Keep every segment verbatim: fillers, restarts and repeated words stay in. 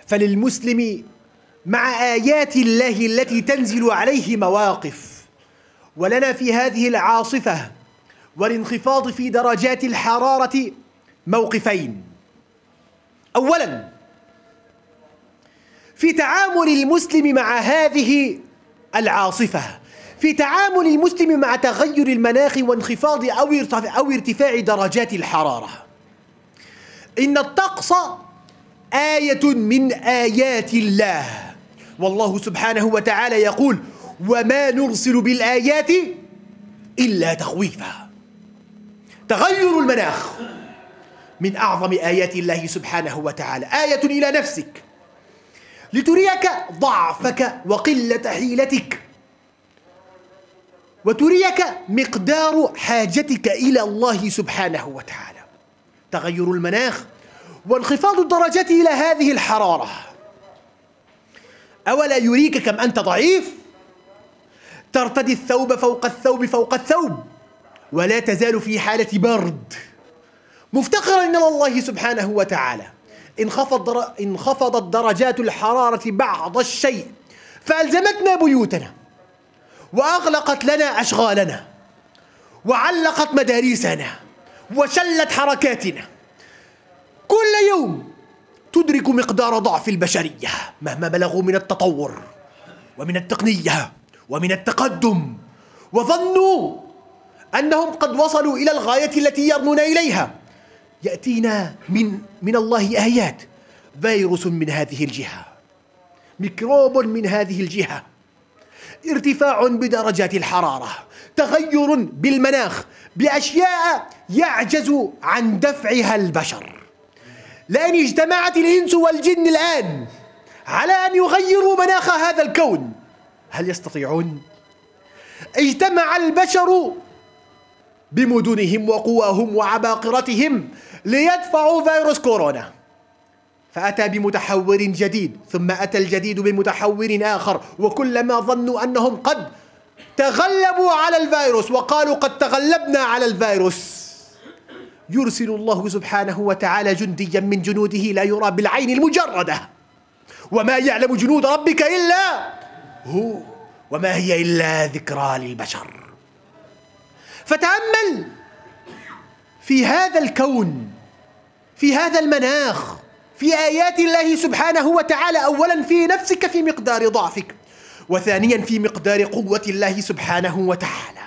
فللمسلم مع آيات الله التي تنزل عليه مواقف، ولنا في هذه العاصفة والانخفاض في درجات الحرارة موقفين. أولاً، في تعامل المسلم مع هذه العاصفة، في تعامل المسلم مع تغير المناخ وانخفاض أو ارتفاع درجات الحرارة، إن الطقس آية من آيات الله، والله سبحانه وتعالى يقول: وما نرسل بالآيات إلا تخويفا. تغير المناخ من أعظم آيات الله سبحانه وتعالى، آية إلى نفسك لتريك ضعفك وقلة حيلتك، وتريك مقدار حاجتك إلى الله سبحانه وتعالى. تغير المناخ وانخفاض الدرجات إلى هذه الحرارة، أولا يريك كم أنت ضعيف؟ ترتدي الثوب فوق الثوب فوق الثوب، ولا تزال في حالة برد، مفتقرا إلى الله سبحانه وتعالى. انخفض در... انخفضت درجات الحرارة بعض الشيء فألزمتنا بيوتنا، وأغلقت لنا أشغالنا، وعلقت مدارسنا، وشلت حركاتنا. كل يوم تدرك مقدار ضعف البشرية مهما بلغوا من التطور ومن التقنية ومن التقدم، وظنوا أنهم قد وصلوا إلى الغاية التي يرنون إليها. يأتينا من من الله آيات، فيروس من هذه الجهة، ميكروب من هذه الجهة، ارتفاع بدرجات الحرارة، تغير بالمناخ، بأشياء يعجز عن دفعها البشر. لأن اجتمعت الإنس والجن الآن على أن يغيروا مناخ هذا الكون، هل يستطيعون؟ اجتمع البشر بمدنهم وقواهم وعباقرتهم ليدفعوا فيروس كورونا، فأتى بمتحور جديد، ثم أتى الجديد بمتحور آخر، وكلما ظنوا أنهم قد تغلبوا على الفيروس وقالوا قد تغلبنا على الفيروس، يرسل الله سبحانه وتعالى جنديا من جنوده لا يرى بالعين المجردة، وما يعلم جنود ربك إلا هو، وما هي إلا ذكرى للبشر. فتأمل في هذا الكون، في هذا المناخ، في آيات الله سبحانه وتعالى، أولا في نفسك في مقدار ضعفك، وثانيا في مقدار قوة الله سبحانه وتعالى.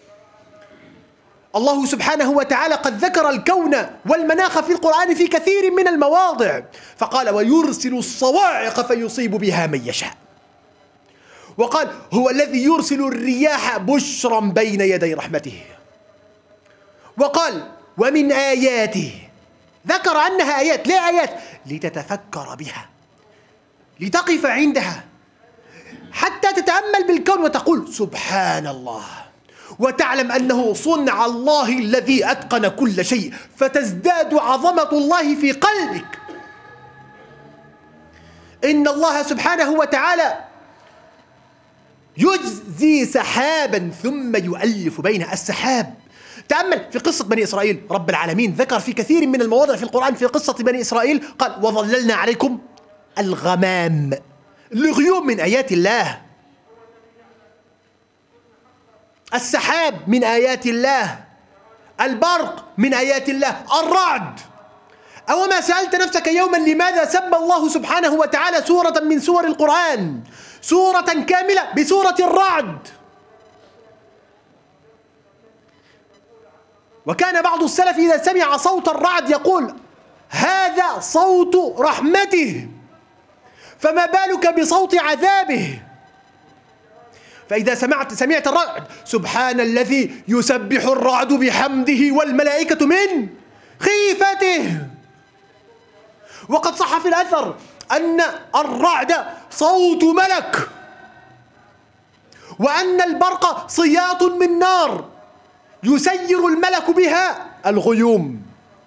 الله سبحانه وتعالى قد ذكر الكون والمناخ في القرآن في كثير من المواضع، فقال: ويرسل الصواعق فيصيب بها من يشاء. وقال: هو الذي يرسل الرياح بشرا بين يدي رحمته. وقال: ومن آياته، ذكر أنها آيات. ليه آيات؟ لتتفكر بها، لتقف عندها، حتى تتأمل بالكون وتقول سبحان الله، وتعلم أنه صنع الله الذي أتقن كل شيء، فتزداد عظمة الله في قلبك. إن الله سبحانه وتعالى يجزي سحابا ثم يؤلف بين السحاب. تأمل في قصة بني إسرائيل، رب العالمين ذكر في كثير من المواضع في القرآن في قصة بني إسرائيل، قال: وظللنا عليكم الغمام. الغيوم من آيات الله، السحاب من آيات الله، البرق من آيات الله، الرعد. أوما سألت نفسك يوما لماذا سمى الله سبحانه وتعالى سورة من سور القرآن سورة كاملة بسورة الرعد؟ وكان بعض السلف إذا سمع صوت الرعد يقول: هذا صوت رحمته، فما بالك بصوت عذابه. فإذا سمعت سمعت الرعد، سبحان الذي يسبح الرعد بحمده والملائكة من خيفته. وقد صح في الأثر أن الرعد صوت ملك، وأن البرق صياط من نار يسير الملك بها الغيوم.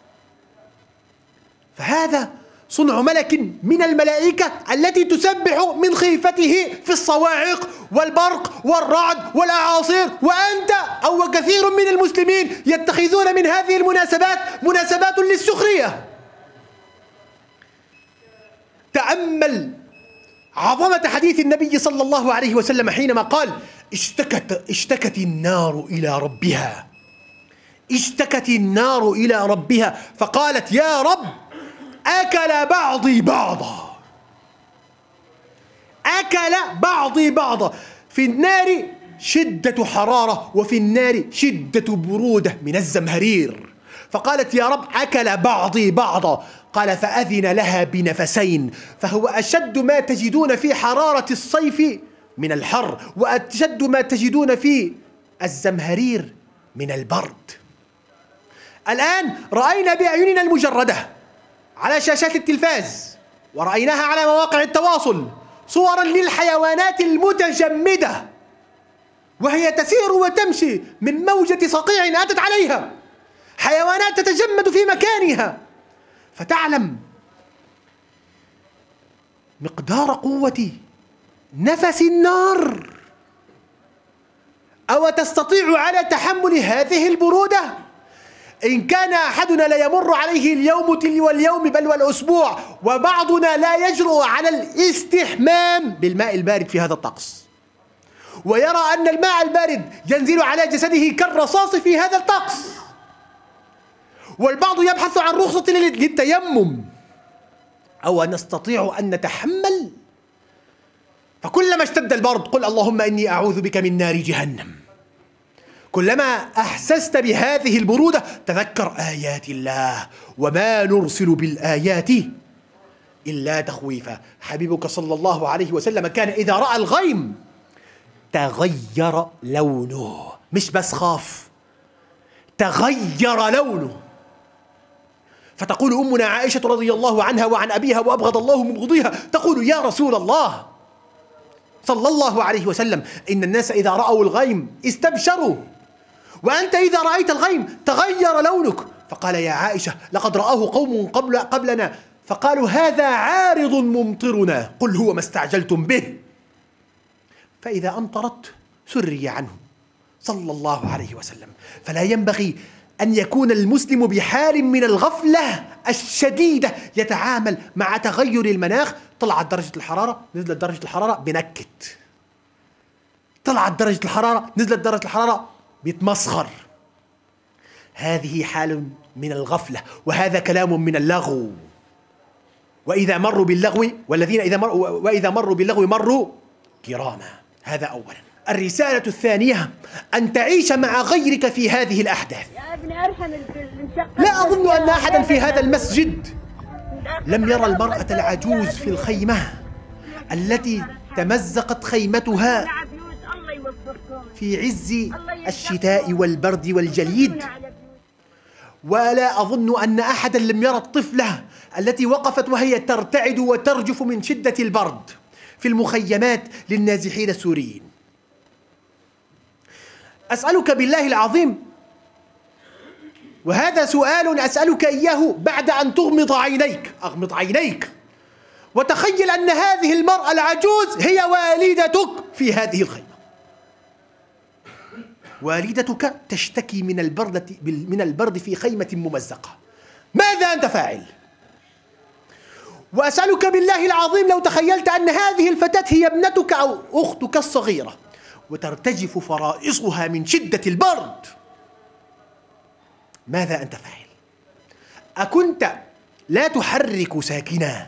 فهذا صنع ملك من الملائكة التي تسبح من خيفته في الصواعق والبرق والرعد والأعاصير، وأنت أو كثير من المسلمين يتخذون من هذه المناسبات مناسبات للسخرية. تأمل تأمل عظمة حديث النبي صلى الله عليه وسلم حينما قال اشتكت, اشتكت النار إلى ربها اشتكت النار إلى ربها فقالت يا رب أكل بعضي بعضا أكل بعضي بعضا. في النار شدة حرارة وفي النار شدة برودة من الزمهرير، فقالت يا رب أكل بعضي بعضا. قال فأذن لها بنفسين، فهو أشد ما تجدون في حرارة الصيف من الحر، وأشد ما تجدون في الزمهرير من البرد. الآن رأينا بأعيننا المجردة على شاشات التلفاز، ورأيناها على مواقع التواصل صورا للحيوانات المتجمدة وهي تسير وتمشي من موجة صقيع أتت عليها، حيوانات تتجمد في مكانها، فتعلم مقدار قوة نفس النار. أو تستطيع على تحمل هذه البرودة؟ إن كان أحدنا لا يمر عليه اليوم تلو اليوم بل والأسبوع، وبعضنا لا يجرؤ على الاستحمام بالماء البارد في هذا الطقس، ويرى أن الماء البارد ينزل على جسده كالرصاص في هذا الطقس، والبعض يبحث عن رخصة للتيمم. أو نستطيع أن نتحمل؟ فكلما اشتد البرد قل اللهم إني أعوذ بك من نار جهنم. كلما أحسست بهذه البرودة تذكر آيات الله، وما نرسل بالآيات إلا تخويفا. حبيبك صلى الله عليه وسلم كان إذا رأى الغيم تغير لونه، مش بس خاف، تغير لونه. فتقول أمنا عائشة رضي الله عنها وعن أبيها وأبغض الله مبغضيها، تقول يا رسول الله صلى الله عليه وسلم إن الناس إذا رأوا الغيم استبشروا، وأنت إذا رأيت الغيم تغير لونك. فقال يا عائشة لقد رآه قوم قبل قبلنا فقالوا هذا عارض ممطرنا، قل هو ما استعجلتم به. فإذا أمطرت سري عنه صلى الله عليه وسلم. فلا ينبغي أن يكون المسلم بحال من الغفلة الشديدة يتعامل مع تغير المناخ. طلعت درجة الحرارة نزلت درجة الحرارة بنكت، طلعت درجة الحرارة نزلت درجة الحرارة بيتمسخر. هذه حال من الغفلة، وهذا كلام من اللغو. وإذا مروا باللغو والذين إذا مروا وإذا مروا باللغو مروا كراما. هذا أولا. الرسالة الثانية أن تعيش مع غيرك في هذه الأحداث. لا أظن أن أحدا في هذا المسجد لم يرى المرأة العجوز في الخيمة التي تمزقت خيمتها في عز الشتاء والبرد والجليد. ولا أظن أن أحدا لم يرى الطفلة التي وقفت وهي ترتعد وترجف من شدة البرد في المخيمات للنازحين السوريين. أسألك بالله العظيم، وهذا سؤال أسألك إياه بعد أن تغمض عينيك، أغمض عينيك وتخيل أن هذه المرأة العجوز هي والدتك في هذه الخيمة. والدتك تشتكي من البرد من البرد في خيمة ممزقة، ماذا أنت فاعل؟ وأسألك بالله العظيم لو تخيلت أن هذه الفتاة هي ابنتك أو أختك الصغيرة وترتجف فرائصها من شدة البرد، ماذا أنت فاعل؟ أكنت لا تحرك ساكنا؟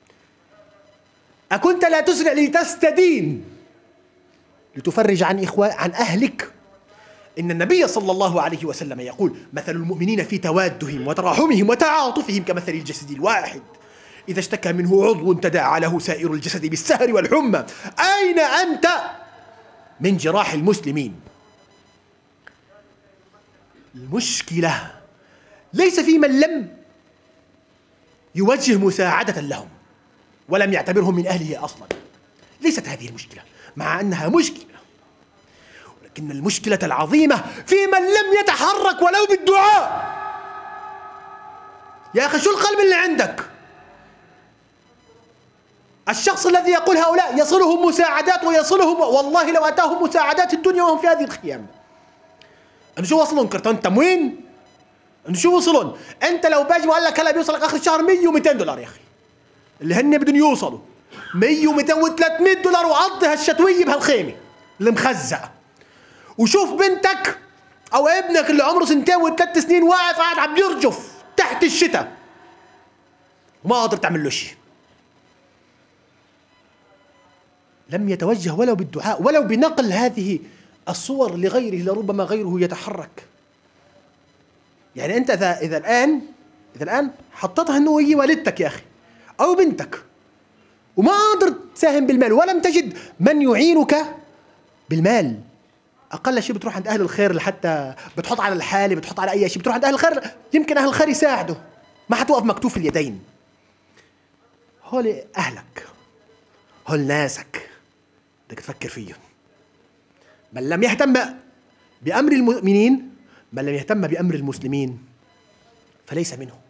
أكنت لا تسرع لتستدين لتفرج عن إخوان عن أهلك؟ إن النبي صلى الله عليه وسلم يقول مثل المؤمنين في توادهم وتراحمهم وتعاطفهم كمثل الجسد الواحد إذا اشتكى منه عضو تداعى له سائر الجسد بالسهر والحمى. أين أنت من جراح المسلمين؟ المشكلة ليس في من لم يوجه مساعدة لهم ولم يعتبرهم من أهله أصلا، ليست هذه المشكلة، مع أنها مشكلة، ولكن المشكلة العظيمة في من لم يتحرك ولو بالدعاء. يا أخي شو القلب اللي عندك؟ الشخص الذي يقول هؤلاء يصلهم مساعدات ويصلهم، والله لو أتاهم مساعدات الدنيا وهم في هذه الخيام. أنه شو وصلهم؟ كرتون تموين؟ أنه شو وصلهم؟ أنت لو باجي وقال لك هلا بيوصلك آخر الشهر مية ومئتين دولار يا أخي، اللي هن بدهم يوصلوا مية ومئتين وثلاثمئة دولار وعضي هالشتويه بهالخيمه اللي مخزقه، وشوف بنتك او ابنك اللي عمره سنتين وثلاث سنين واقف قاعد عم يرجف تحت الشتاء وما قادر تعمل له شيء. لم يتوجه ولو بالدعاء ولو بنقل هذه الصور لغيره، لربما غيره يتحرك. يعني انت اذا اذا الان اذا الان حطيتها انه هي والدتك يا اخي او بنتك وما قادر تساهم بالمال ولم تجد من يعينك بالمال، اقل شيء بتروح عند اهل الخير، لحتى بتحط على الحاله، بتحط على اي شيء، بتروح عند اهل الخير، يمكن اهل الخير يساعدوا، ما حتوقف مكتوف اليدين. هول اهلك، هول ناسك، بدك تفكر فيهم. من لم يهتم بأمر المؤمنين، من لم يهتم بأمر المسلمين فليس منهم.